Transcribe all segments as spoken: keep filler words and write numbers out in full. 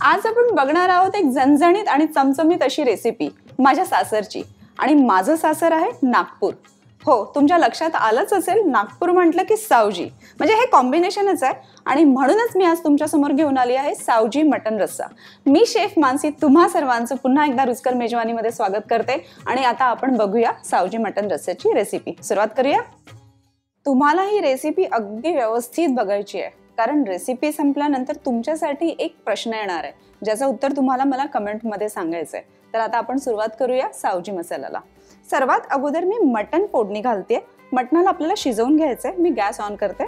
आज आपण बघणार आहोत एक झणझणीत आणि चमचमीत अशी रेसिपी माझ्या सासरची. आणि माझं सासर आहे नागपूर. हो, तुमच्या लक्षात आलंच असेल, नागपूर म्हटलं की सावजी, म्हणजे हे कॉम्बिनेशनच आहे. आणि म्हणूनच मी आज तुमच्या समोर घेऊन आली आहे सावजी मटन रस्सा. मी शेफ मानसी तुम्हा सर्वांचं पुन्हा एकदा रुचकर मेजवानीमध्ये स्वागत करते. आणि आता आपण बघूया सावजी मटन रस्स्याची रेसिपी. सुरुवात करूया. तुम्हाला ही रेसिपी अगदी व्यवस्थित बघायची आहे, कारण रेसिपी संपल्यानंतर तुमच्यासाठी एक प्रश्न येणार आहे, ज्याचं उत्तर तुम्हाला मला कमेंटमध्ये सांगायचं आहे. तर आता आपण सुरुवात करूया सावजी मसाल्याला. सर्वात अगोदर मी मटन फोडणी घालते. मटणाला आपल्याला शिजवून घ्यायचंय. मी गॅस ऑन करते.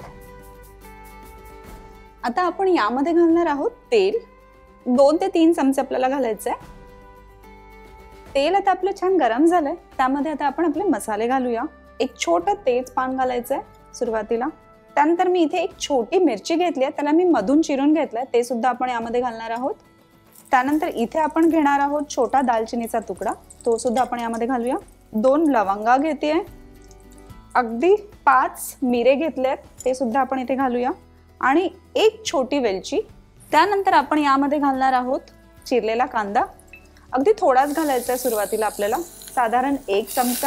आता आपण यामध्ये घालणार आहोत तेल. दोन ते तीन चमचे आपल्याला घालायचंय. तेल आता आपलं छान गरम झालंय. त्यामध्ये आता आपण आपले मसाले घालूया. एक छोटं तेज पान घालायचंय सुरुवातीला. त्यानंतर मी इथे एक छोटी मिरची घेतली आहे, त्याला मी मधून चिरून घेतलाय, ते सुद्धा आपण यामध्ये घालणार आहोत. त्यानंतर इथे आपण घेणार आहोत छोटा दालचिनीचा तुकडा, तो सुद्धा आपण यामध्ये घालूया. दोन लवंगा घेतेय. अगदी पाच मिरे घेतलेत, ते सुद्धा आपण इथे घालूया. आणि एक छोटी वेलची. त्यानंतर आपण यामध्ये घालणार आहोत चिरलेला कांदा. अगदी थोडाच घालायचा आहे सुरुवातीला आपल्याला, साधारण एक चमचा.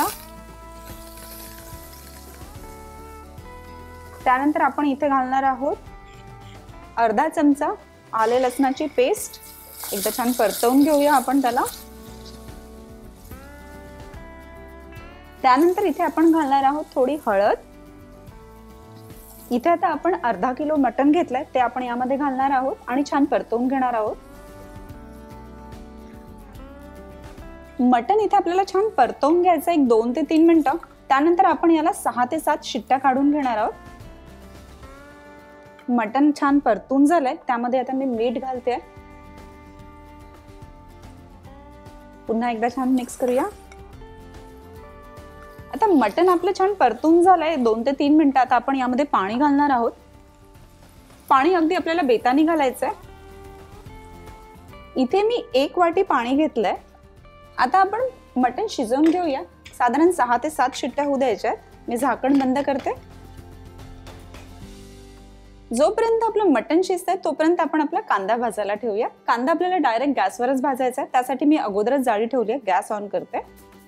त्यानंतर आपण इथे घालणार आहोत अर्धा चमचा आले लसणाची पेस्ट. एकदा छान परतवून घेऊया आपण त्याला. त्यानंतर इथे आपण घालणार आहोत थोडी हळद. इथे आता आपण अर्धा किलो मटण घेतलंय, ते आपण यामध्ये घालणार आहोत आणि छान परतवून घेणार आहोत. मटण इथे आपल्याला छान परतवून घ्यायचं एक दोन ते तीन मिनिटं. त्यानंतर आपण याला सहा ते सात शिट्ट्या काढून घेणार आहोत. मटण छान परतून झालंय, त्यामध्ये आता मी मीठ घालते. पुन्हा एकदा छान मिक्स करूया. आता मटण आपलं छान परतून झालंय दोन ते तीन मिनिटं. आता आपण यामध्ये पाणी घालणार आहोत. पाणी अगदी आपल्याला बेतानी घालायचंय. इथे मी एक वाटी पाणी घेतलंय. आता आपण मटण शिजवून घेऊया. साधारण सहा ते सात शिट्ट्या होऊ द्यायच्या आहेत. मी झाकण बंद करते. जोपर्यंत आपलं मटण शिजतंय तोपर्यंत आपण आपला कांदा भाजायला ठेवूया. कांदा आपल्याला डायरेक्ट गॅसवरच भाजायचा आहे, त्यासाठी मी अगोदरच जाळी ठेवली आहे. गॅस ऑन करते.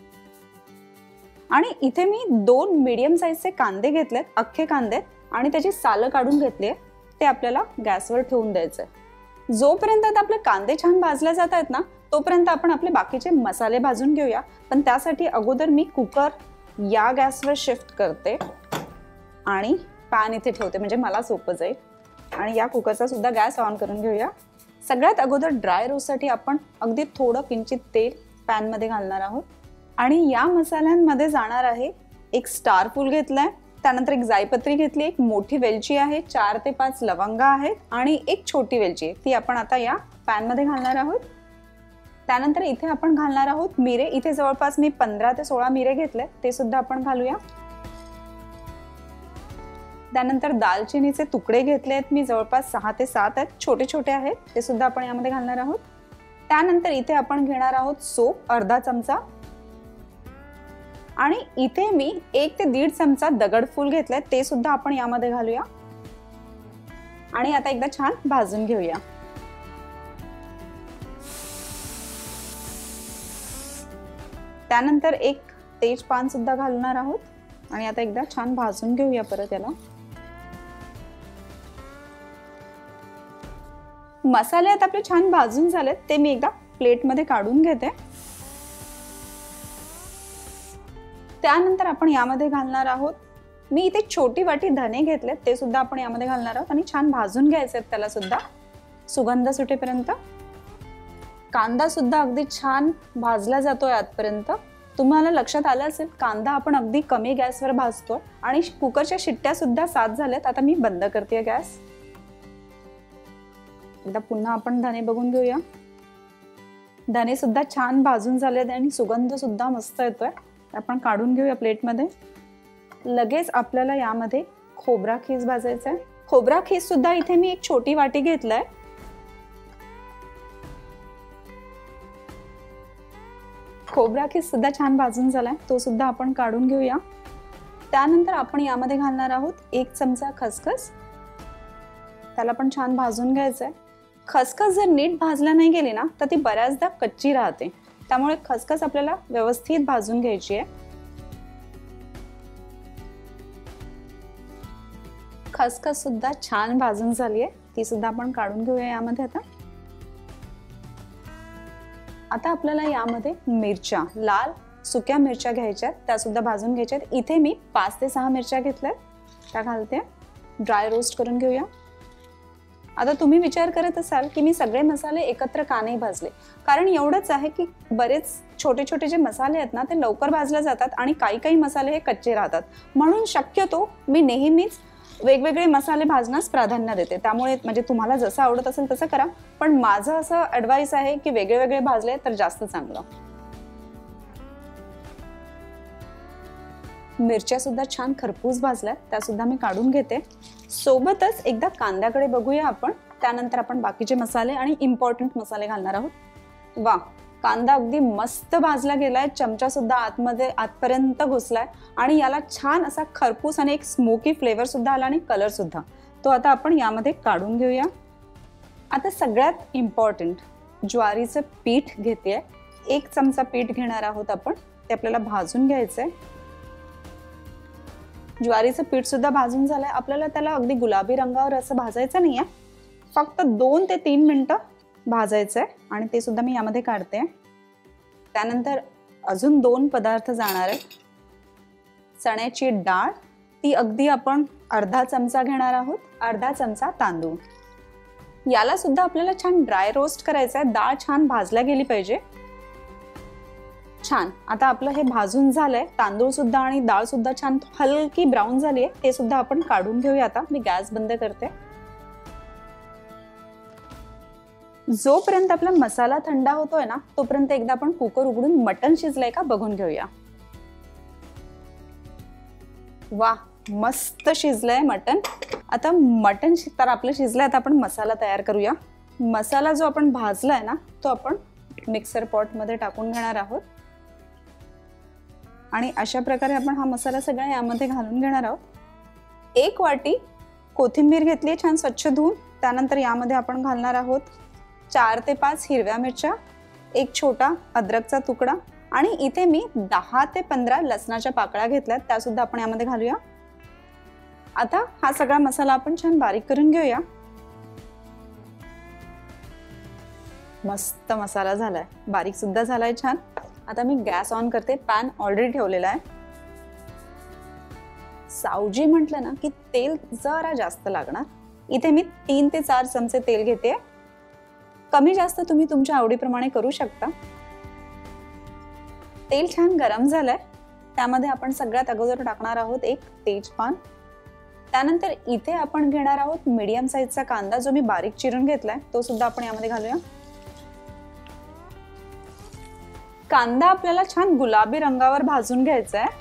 आणि इथे मी दोन मीडियम साईजचे कांदे घेतलेत, अख्खे कांदे, आणि त्याची सालं काढून घेतली. ते आपल्याला गॅसवर ठेवून द्यायचंय. जोपर्यंत आता आपले कांदे छान भाजले जात आहेत ना, तोपर्यंत आपण आपले बाकीचे मसाले भाजून घेऊया. पण त्यासाठी अगोदर मी कुकर या गॅसवर शिफ्ट करते आणि पॅन इथे ठेवते, म्हणजे मला सोपं जाईल. आणि या कुकरचा सुद्धा गॅस ऑन करून घेऊया. सगळ्यात अगोदर ड्राय रोस्टसाठी आपण अगदी थोडं किंचित तेल पॅनमध्ये घालणार आहोत. आणि या मसाल्यांमध्ये जाणार आहे एक स्टार फूल घेतलाय. त्यानंतर एक जायपत्री घेतली, एक मोठी वेलची आहे, चार ते पाच लवंगा आहेत आणि एक छोटी वेलची आहे, ती आपण आता या पॅनमध्ये घालणार आहोत. त्यानंतर इथे आपण घालणार आहोत मिरे. इथे जवळपास मी पंधरा ते सोळा मिरे घेतले, ते सुद्धा आपण घालूया. त्यानंतर दालचिनीचे तुकडे घेतले आहेत मी, जवळपास सहा ते सात आहेत, छोटे छोटे आहेत, ते सुद्धा आपण यामध्ये घालणार आहोत. त्यानंतर इथे आपण घेणार आहोत सोप अर्धा चमचा. आणि इथे मी एक ते दीड चमचा दगडफूल घेतलंय, ते सुद्धा आपण यामध्ये घालूया. आणि आता एकदा छान भाजून घेऊया. त्यानंतर एक तेजपान सुद्धा घालणार आहोत. आणि आता एकदा छान भाजून घेऊया परत याला. मसाले आता आपले छान भाजून झालेत, ते मी एकदा प्लेटमध्ये काढून घेते. त्यानंतर आपण यामध्ये घालणार आहोत, मी इथे छोटी वाटी धने घेतलेत, ते सुद्धा आपण यामध्ये घालणार आहोत. आणि छान भाजून घ्यायचे त्याला सुद्धा सुगंध सुटेपर्यंत. कांदा सुद्धा अगदी छान भाजला जातोय आतपर्यंत. तुम्हाला लक्षात आलं असेल, कांदा आपण अगदी कमी गॅसवर भाजतोय. आणि कुकरच्या शिट्ट्या सुद्धा सात झाल्यात. आता मी बंद करते गॅस. एकदा पुन्हा आपण धने बघून घेऊया. धने सुद्धा छान भाजून झालेत आणि सुगंध सुद्धा मस्त येतोय. आपण काढून घेऊया प्लेटमध्ये. लगेच आपल्याला यामध्ये खोबरा खीस भाजायचा आहे. खोबरा खीस सुद्धा इथे मी एक छोटी वाटी घेतलाय. खोबरा खीस सुद्धा छान भाजून झालाय, तो सुद्धा आपण काढून घेऊया. त्यानंतर आपण यामध्ये घालणार आहोत एक चमचा खसखस. त्याला पण छान भाजून घ्यायचंय. खसखस जर नीट भाजला नाही गेली ना तर ती बऱ्याचदा कच्ची राहते, त्यामुळे खसखस आपल्याला व्यवस्थित भाजून घ्यायची आहे. खसखस सुद्धा छान भाजून झाली आहे, ती सुद्धा आपण काढून घेऊया यामध्ये. आता आता आपल्याला यामध्ये मिरच्या, लाल सुक्या मिरच्या घ्यायच्यात, त्या सुद्धा भाजून घ्यायच्यात. इथे मी पाच ते सहा मिरच्या घेतल्यात, त्या घालते. ड्राय रोस्ट करून घेऊया. आता तुम्ही विचार करत असाल की मी सगळे मसाले एकत्र का नाही भाजले, कारण एवढंच आहे की बरेच छोटे छोटे जे मसाले आहेत ना ते लवकर भाजले जातात आणि काही काही मसाले हे कच्चे राहतात, म्हणून शक्यतो मी नेहमीच वेगवेगळे मसाले भाजण्यास प्राधान्य देते. त्यामुळे म्हणजे तुम्हाला जसं आवडत असेल तसं करा, पण माझं असं ॲडवाइस आहे की वेगळे वेगळे भाजले तर जास्त चांगलं. मिरच्या सुद्धा छान खरपूस भाजल्यात, त्या सुद्धा मी काढून घेते. सोबतच एकदा कांद्याकडे बघूया आपण, त्यानंतर आपण बाकीचे मसाले आणि इम्पॉर्टंट मसाले घालणार आहोत. वा, कांदा अगदी मस्त भाजला गेलाय, चमचा सुद्धा आतमध्ये आतपर्यंत घुसलाय आणि याला छान असा खरपूस आणि एक स्मोकी फ्लेवर सुद्धा आला आणि कलर सुद्धा. तो आता आपण यामध्ये काढून घेऊया. आता सगळ्यात इम्पॉर्टंट ज्वारीचं पीठ घेते, एक चमचा पीठ घेणार आहोत आपण, ते आपल्याला भाजून घ्यायचंय. ज्वारीचं पीठ सुद्धा भाजून झालंय. आपल्याला त्याला अगदी गुलाबी रंगावर असं भाजायचं नाहीये, फक्त दोन ते तीन मिनिटं भाजायचंय आणि ते सुद्धा मी यामध्ये काढते. त्यानंतर अजून दोन पदार्थ जाणार आहेत. चण्याची डाळ, ती अगदी आपण अर्धा चमचा घेणार आहोत, अर्धा चमचा तांदूळ. याला सुद्धा आपल्याला छान ड्राय रोस्ट करायचं आहे, डाळ छान भाजल्या गेली पाहिजे. छान, आता आपलं हे भाजून झालंय, तांदूळ सुद्धा आणि डाळ सुद्धा छान हलकी ब्राऊन झाली आहे, ते सुद्धा आपण काढून घेऊया. आता मी गॅस बंद करते. जोपर्यंत आपला मसाला थंड होतोय ना तोपर्यंत एकदा आपण कुकर उघडून मटण शिजलंय का बघून घेऊया. वा, मस्त शिजलंय मटण. आता मटण तर आपलं शिजलंय, आता आपण मसाला तयार करूया. मसाला जो आपण भाजलाय ना तो आपण मिक्सर पॉट मध्ये टाकून घेणार आहोत आणि अशा प्रकारे आपण हा मसाला सगळा यामध्ये घालून घेणार आहोत. एक वाटी कोथिंबीर घेतली छान स्वच्छ धुवून. त्यानंतर यामध्ये आपण घालणार आहोत चार ते पाच हिरव्या मिरच्या, एक छोटा अद्रकचा तुकडा आणि इथे मी दहा ते पंधरा लसणाच्या पाकळ्या घेतल्यात, त्या सुद्धा आपण यामध्ये घालूया. आता हा सगळा मसाला आपण छान बारीक करून घेऊया. मस्त मसाला झालाय, बारीक सुद्धा झालाय छान. आता मी गॅस ऑन करते. पॅन ऑलरेडी ठेवलेला आहे. सावजी म्हटलं ना की तेल जरा जास्त लागणार. इथे मी तीन ते चार चमचे तेल घेते. कमी जास्त तुम्ही तुमच्या आवडीप्रमाणे करू शकता. तेल छान गरम झालंय, त्यामध्ये आपण सगळ्यात अगोदर टाकणार आहोत एक तेजपान. त्यानंतर इथे आपण घेणार आहोत मीडियम साईजचा कांदा, जो मी बारीक चिरून घेतलाय, तो सुद्धा आपण यामध्ये घालूया. कांदा आपल्याला छान गुलाबी रंगावर भाजून घ्यायचा आहे.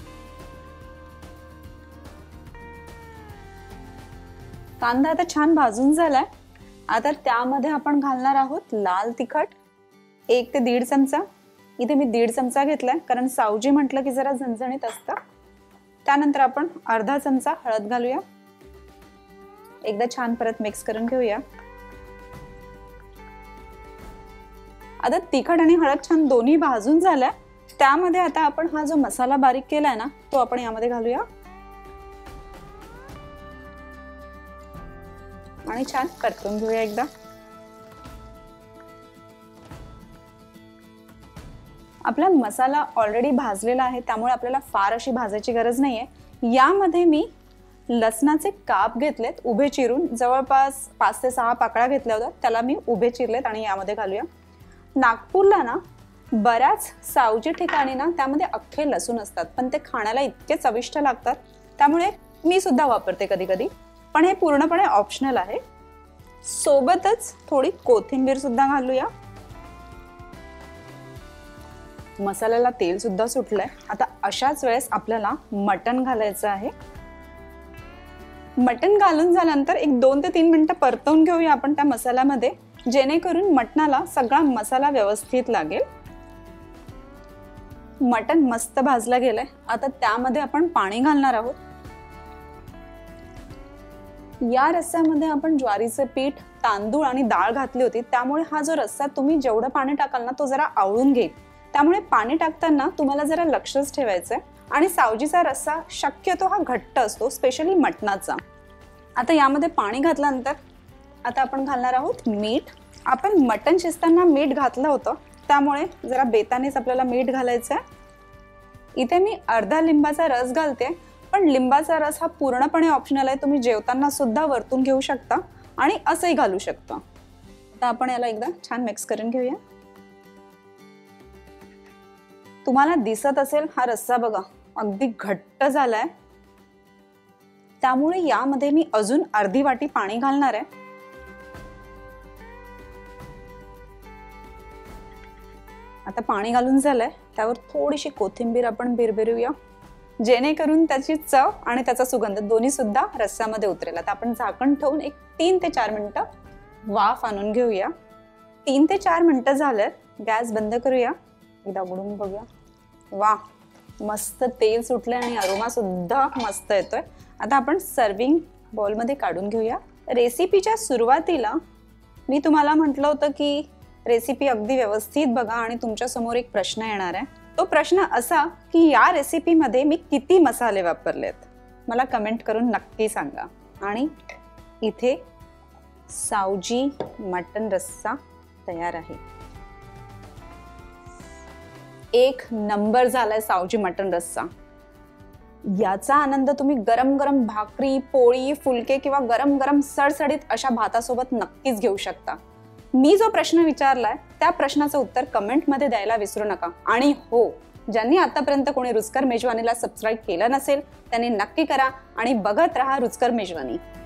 कांदा आता छान भाजून झालाय. आता त्यामध्ये आपण घालणार आहोत लाल तिखट, एक ते दीड चमचा. इथे मी दीड चमचा घेतलाय, कारण सावजी म्हटलं की जरा झणझणीत असतं. त्यानंतर आपण अर्धा चमचा हळद घालूया. एकदा छान परत मिक्स करून घेऊया. आता तिखट आणि हळद छान दोन्ही भाजून झालाय. त्यामध्ये आता आपण हा जो मसाला बारीक केलाय ना तो आपण यामध्ये घालूया आणि छान परतून घेऊया एकदा. आपला मसाला ऑलरेडी भाजलेला आहे, त्यामुळे आपल्याला फार अशी भाजायची गरज नाहीये. यामध्ये मी लसणाचे काप घेतलेत उभे चिरून, जवळपास पाच ते सहा पाकळ्या घेतल्या होत्या, त्याला मी उभे चिरलेत आणि यामध्ये घालूया. नागपूरला ना बऱ्याच सावजी ठिकाणी ना त्यामध्ये अख्खे लसूण असतात, पण ते खाण्याला इतके चविष्ट लागतात, त्यामुळे मी सुद्धा वापरते कधी कधी, पण हे पूर्णपणे ऑप्शनल आहे. सोबतच थोडी कोथिंबीर सुद्धा घालूया. मसाल्याला तेल सुद्धा सुटलंय. आता अशाच वेळेस आपल्याला मटण घालायचं आहे. मटण घालून झाल्यानंतर एक दोन ते तीन मिनिटं परतवून घेऊया आपण त्या मसाल्यामध्ये, जेणेकरून मटणाला सगळा मसाला व्यवस्थित लागेल. मटण मस्त भाजला गेलंय. आता त्यामध्ये आपण पाणी घालणार आहोत. या रस्स्यामध्ये आपण ज्वारीचं पीठ, तांदूळ आणि डाळ घातली होती, त्यामुळे हा जो रस्सा तुम्ही जेवढं पाणी टाकाल ना तो जरा आवळून घेईल. त्यामुळे पाणी टाकताना तुम्हाला जरा लक्षच ठेवायचंय. आणि सावजीचा रस्सा शक्यतो हा घट्ट असतो, स्पेशली मटणाचा. आता यामध्ये पाणी घातल्यानंतर आता आपण घालणार आहोत मीठ. आपण मटण शिजताना मीठ घातलं होतं, त्यामुळे जरा बेतानेच आपल्याला मीठ घालायचं आहे. इथे मी अर्धा लिंबाचा रस घालते, पण लिंबाचा रस हा पूर्णपणे ऑप्शनल आहे. तुम्ही जेवताना सुद्धा वरतून घेऊ शकता आणि असंही घालू शकता. आता आपण याला एकदा छान मिक्स करून घेऊया. तुम्हाला दिसत असेल हा रस्सा बघा अगदी घट्ट झालाय, त्यामुळे यामध्ये मी अजून अर्धी वाटी पाणी घालणार आहे. आता पाणी घालून झालंय, त्यावर थोडीशी कोथिंबीर आपण भिरभिरूया, जेणेकरून त्याची चव आणि त्याचा सुगंध दोन्ही सुद्धा रस्स्यामध्ये उतरेल. आता आपण झाकण ठेवून एक तीन ते चार मिनिटं वाफ आणून घेऊया. तीन ते चार मिनिटं झालं, गॅस बंद करूया. एकदा उघडून बघूया. वा, मस्त तेल सुटले आणि अरोमा सुद्धा मस्त येतोय. आता आपण सर्विंग बॉलमध्ये काढून घेऊया. रेसिपीच्या सुरुवातीला मी तुम्हाला म्हटलं होतं की रेसिपी अगदी व्यवस्थित बघा आणि तुमच्या समोर एक प्रश्न येणार आहे. तो प्रश्न असा की या रेसिपीमध्ये मी किती मसाले वापरलेत, मला कमेंट करून नक्की सांगा. आणि इथे सावजी मटण रस्सा तयार आहे. एक नंबर झालाय सावजी मटण रस्सा. याचा आनंद तुम्ही गरम गरम भाकरी, पोळी, फुलके किंवा गरम गरम सडसडीत अशा भातासोबत नक्कीच घेऊ शकता. मी जो प्रश्न विचारलाय त्या प्रश्नाचं उत्तर कमेंटमध्ये द्यायला विसरू नका. आणि हो, ज्यांनी आतापर्यंत कोणी रुचकर मेजवानीला सबस्क्राईब केलं नसेल त्यांनी नक्की करा आणि बघत राहा रुचकर मेजवानी.